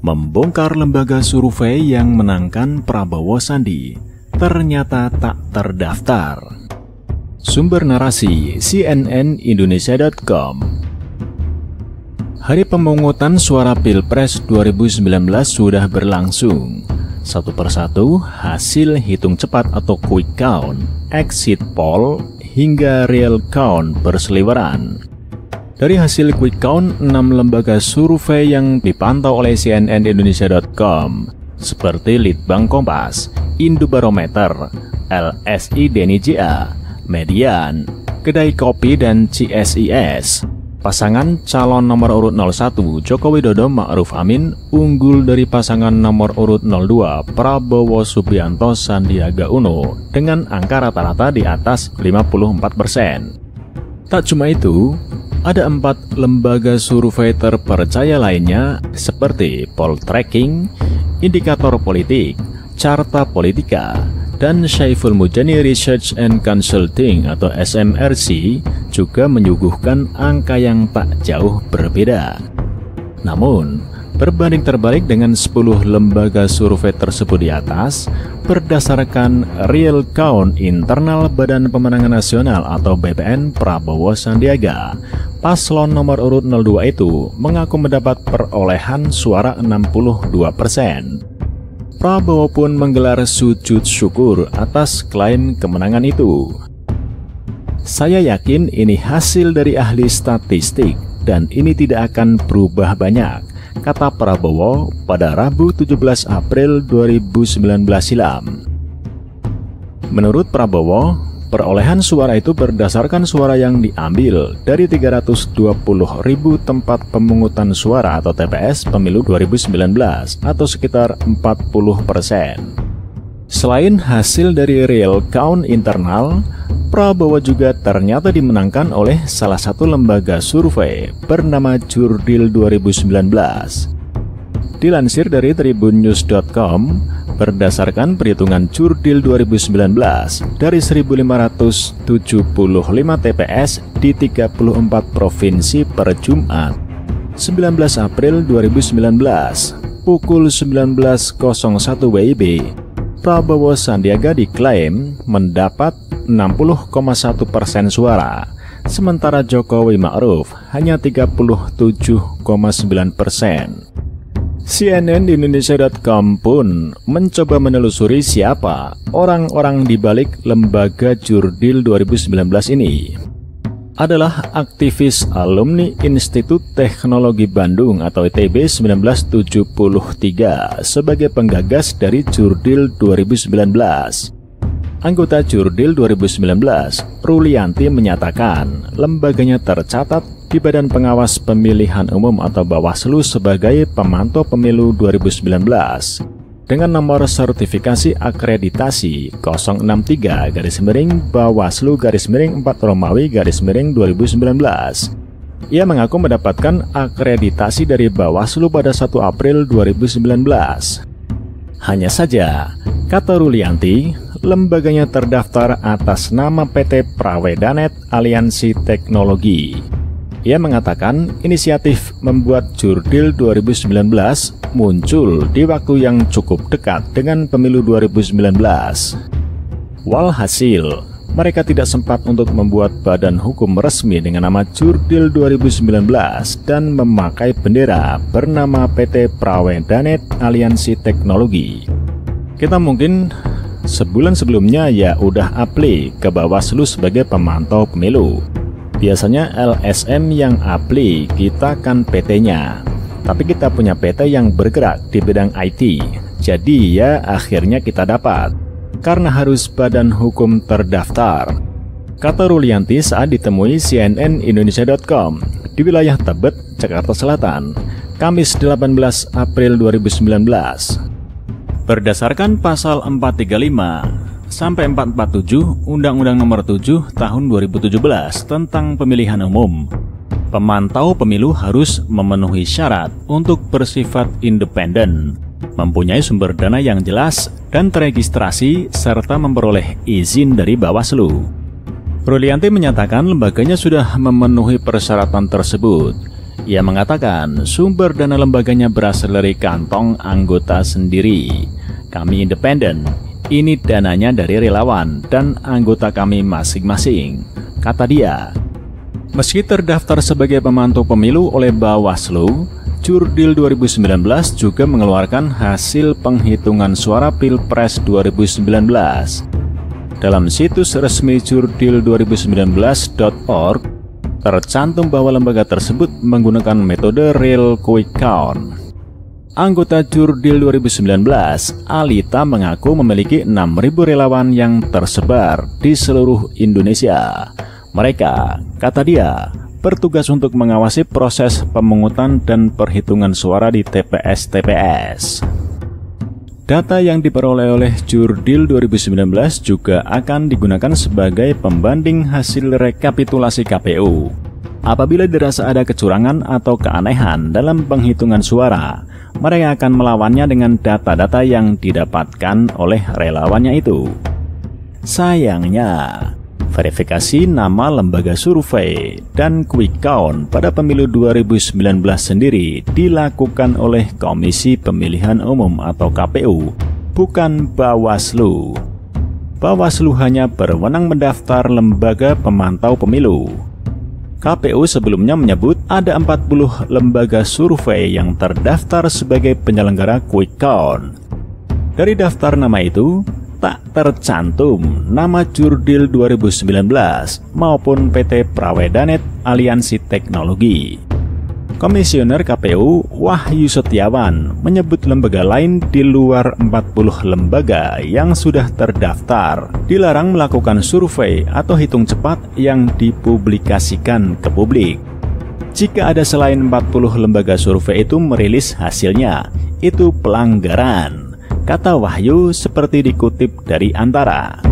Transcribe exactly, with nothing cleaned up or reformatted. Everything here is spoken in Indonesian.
Membongkar lembaga survei yang menangkan Prabowo Sandi ternyata tak terdaftar. Sumber narasi C N N Indonesia titik com. Hari pemungutan suara Pilpres dua ribu sembilan belas sudah berlangsung. Satu persatu hasil hitung cepat atau quick count, exit poll, hingga real count berseliweran. Dari hasil quick count, enam lembaga survei yang dipantau oleh C N N Indonesia titik com seperti Litbang Kompas, Indobarometer, L S I Deni J A, Median, Kedai Kopi, dan C S I S. Pasangan calon nomor urut nol satu Joko Widodo Ma'ruf Amin unggul dari pasangan nomor urut nol dua Prabowo Subianto Sandiaga Uno dengan angka rata-rata di atas lima puluh empat persen. Tak cuma itu, ada empat lembaga survei terpercaya lainnya seperti Poltreking, Indikator Politik, Carta Politika, dan Syaiful Mujani Research and Consulting atau S M R C juga menyuguhkan angka yang tak jauh berbeda. Namun, berbanding terbalik dengan sepuluh lembaga survei tersebut di atas, berdasarkan real count internal Badan Pemenangan Nasional atau B P N Prabowo Sandiaga, paslon nomor urut nol dua itu mengaku mendapat perolehan suara enam puluh dua persen. Prabowo pun menggelar sujud syukur atas klaim kemenangan itu. Saya yakin ini hasil dari ahli statistik dan ini tidak akan berubah banyak, kata Prabowo pada Rabu tujuh belas April dua ribu sembilan belas silam. Menurut Prabowo, perolehan suara itu berdasarkan suara yang diambil dari tiga ratus dua puluh ribu tempat pemungutan suara atau T P S pemilu dua ribu sembilan belas atau sekitar empat puluh persen. Selain hasil dari real count internal, Prabowo juga ternyata dimenangkan oleh salah satu lembaga survei bernama Jurdil dua ribu sembilan belas. Dilansir dari tribun news titik com, berdasarkan perhitungan Jurdil dua ribu sembilan belas, dari seribu lima ratus tujuh puluh lima T P S di tiga puluh empat provinsi per Jumat, sembilan belas April dua ribu sembilan belas, pukul sembilan belas nol satu W I B, Prabowo Sandiaga diklaim mendapat enam puluh koma satu persen suara, sementara Jokowi Ma'ruf hanya tiga puluh tujuh koma sembilan persen. C N N Indonesia titik com pun mencoba menelusuri siapa orang-orang di balik lembaga Jurdil dua ribu sembilan belas ini. Adalah aktivis alumni Institut Teknologi Bandung atau I T B seribu sembilan ratus tujuh puluh tiga sebagai penggagas dari Jurdil dua ribu sembilan belas. Anggota Jurdil dua ribu sembilan belas, Rulianti, menyatakan lembaganya tercatat di Badan Pengawas Pemilihan Umum atau Bawaslu sebagai pemantau pemilu dua ribu sembilan belas dengan nomor sertifikasi akreditasi nol enam tiga garis miring Bawaslu garis miring empat Romawi garis miring dua ribu sembilan belas. Ia mengaku mendapatkan akreditasi dari Bawaslu pada satu April dua ribu sembilan belas. Hanya saja, kata Rulianti, lembaganya terdaftar atas nama P T Prawedanet Aliansi Teknologi. Ia mengatakan inisiatif membuat Jurdil dua ribu sembilan belas muncul di waktu yang cukup dekat dengan pemilu dua ribu sembilan belas. Walhasil, mereka tidak sempat untuk membuat badan hukum resmi dengan nama Jurdil dua ribu sembilan belas dan memakai bendera bernama P T Prawedanet Aliansi Teknologi. Kita mungkin sebulan sebelumnya ya udah apply ke Bawaslu sebagai pemantau pemilu. Biasanya L S M yang apply, kita kan P T-nya. Tapi kita punya P T yang bergerak di bidang I T. Jadi ya akhirnya kita dapat. Karena harus badan hukum terdaftar, kata Rulianti saat ditemui C N N Indonesia titik com di wilayah Tebet, Jakarta Selatan, Kamis delapan belas April dua ribu sembilan belas. Berdasarkan pasal empat tiga lima sampai empat empat tujuh Undang-Undang Nomor tujuh Tahun dua ribu tujuh belas tentang Pemilihan Umum, pemantau pemilu harus memenuhi syarat untuk bersifat independen, mempunyai sumber dana yang jelas dan teregistrasi, serta memperoleh izin dari Bawaslu. Rulianti menyatakan lembaganya sudah memenuhi persyaratan tersebut. Ia mengatakan sumber dana lembaganya berasal dari kantong anggota sendiri. Kami independen, ini dananya dari relawan dan anggota kami masing-masing, kata dia. Meski terdaftar sebagai pemantau pemilu oleh Bawaslu, Jurdil dua ribu sembilan belas juga mengeluarkan hasil penghitungan suara Pilpres dua ribu sembilan belas. Dalam situs resmi jurdil dua ribu sembilan belas titik org, tercantum bahwa lembaga tersebut menggunakan metode Real Quick Count. Anggota Jurdil dua ribu sembilan belas, Alita, mengaku memiliki enam ribu relawan yang tersebar di seluruh Indonesia. Mereka, kata dia, bertugas untuk mengawasi proses pemungutan dan perhitungan suara di T P S T P S. Data yang diperoleh oleh Jurdil dua ribu sembilan belas juga akan digunakan sebagai pembanding hasil rekapitulasi K P U. Apabila dirasa ada kecurangan atau keanehan dalam penghitungan suara, mereka akan melawannya dengan data-data yang didapatkan oleh relawannya itu. Sayangnya, verifikasi nama lembaga survei dan quick count pada pemilu dua ribu sembilan belas sendiri dilakukan oleh Komisi Pemilihan Umum atau K P U, bukan Bawaslu. Bawaslu hanya berwenang mendaftar lembaga pemantau pemilu. K P U sebelumnya menyebut ada empat puluh lembaga survei yang terdaftar sebagai penyelenggara quick count. Dari daftar nama itu, tak tercantum nama Jurdil dua ribu sembilan belas maupun P T Prawedanet Aliansi Teknologi. Komisioner K P U Wahyu Setiawan menyebut lembaga lain di luar empat puluh lembaga yang sudah terdaftar dilarang melakukan survei atau hitung cepat yang dipublikasikan ke publik. Jika ada selain empat puluh lembaga survei itu merilis hasilnya, itu pelanggaran, kata Wahyu seperti dikutip dari Antara.